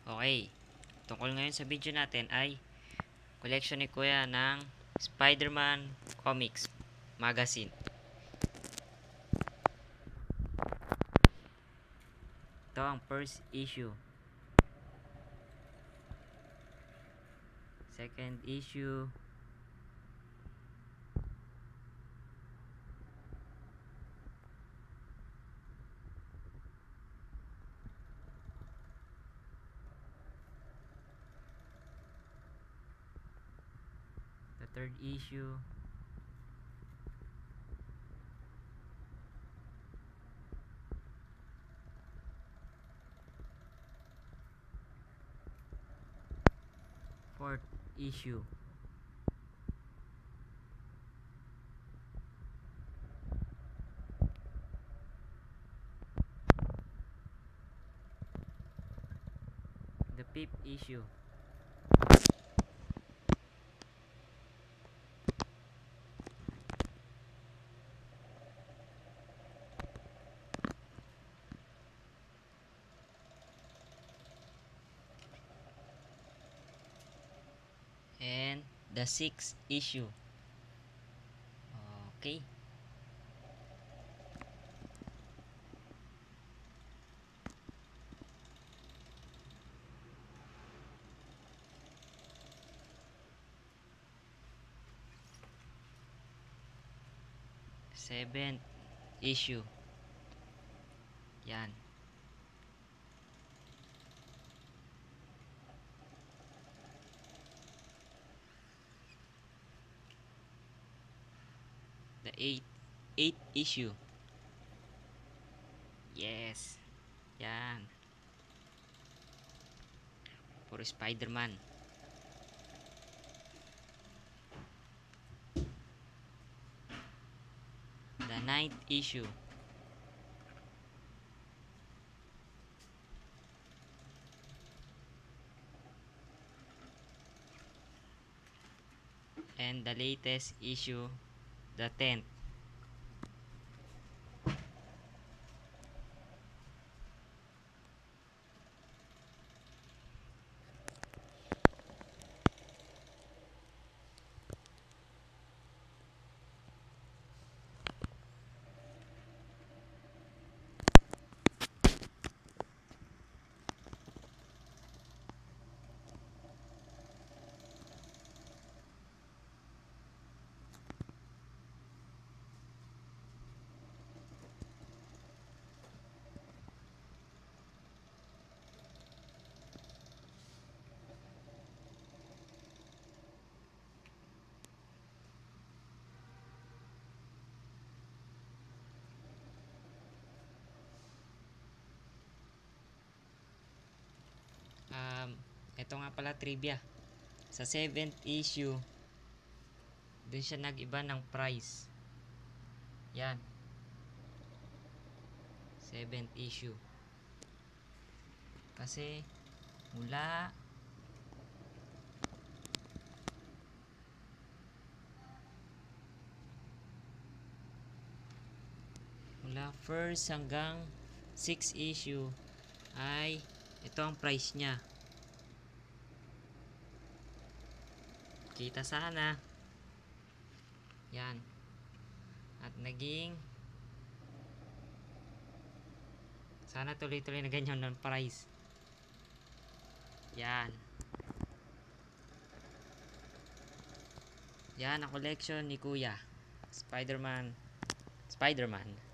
Okay, tungkol ngayon sa video natin ay collection ni Kuya ng Spider-Man Comics Magazine. Ito ang first issue, second issue, the third issue, fourth issue, the fifth issue, and the sixth issue. Okay. Seventh issue. Yan. The eighth issue. Yes. Yan. Puro Spider-Man. The ninth issue. And the latest issue, the 10th. Ito nga pala trivia. Sa 7th issue, dun siya nag-iba ng price. Yan. 7th issue. Kasi mula first hanggang 6th issue ay ito ang price niya. Kita sana. Yan. At naging sana tuloy-tuloy na ganyan ng price. Yan. Yan ang collection ni Kuya. Spider-Man.